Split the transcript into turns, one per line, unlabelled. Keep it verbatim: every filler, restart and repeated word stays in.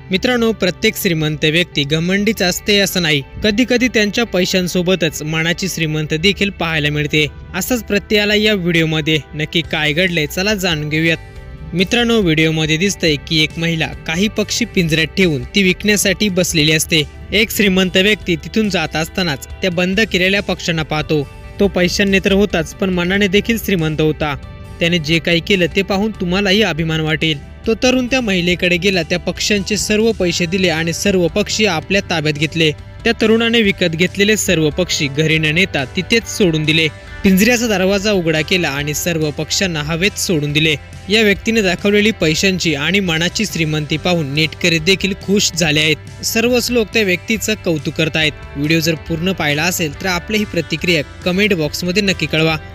मित्रांनो, प्रत्येक श्रीमंत व्यक्ती घमंडीच असते असं नाही. कधी कधी त्यांच्या पैशांसोबतच मनाची श्रीमंत देखील पाहायला मिळते. असंच प्रत्येकाला या व्हिडिओमध्ये नक्की काय घडलंय चला जाणून घेऊयात. मित्रांनो, व्हिडिओमध्ये दिसतंय की एक महिला काही पक्षी पिंजऱ्यात ठेवून ती विकण्यासाठी बसलेली असते. एक श्रीमंत व्यक्ती तिथून जात असतानाच त्या बंद केलेल्या पक्ष्यांना पाहतो. तो पैशांनी तर होताच पण मनाने देखील श्रीमंत होता. त्याने जे काही केलं ते पाहून तुम्हालाही अभिमान वाटेल. तो तरुण त्या महिलेकडे गेला, त्या पक्ष्यांचे सर्व पैसे दिले आणि सर्व पक्षी आपल्या ताब्यात घेतले. त्या तरुणाने विकत घेतलेले सर्व पक्षी घरी न नेता तिथेच सोडून दिले. पिंजऱ्याचा दरवाजा उघडा केला आणि सर्व पक्ष्यांना हवेत सोडून दिले. या व्यक्तीने दाखवलेली पैशांची आणि मनाची श्रीमंती पाहून नेटकरी देखील खुश झाले आहेत. सर्वच लोक त्या व्यक्तीचं कौतुक करत आहेत. व्हिडिओ जर पूर्ण पाहिला असेल तर आपली ही प्रतिक्रिया कमेंट बॉक्समध्ये नक्की कळवा.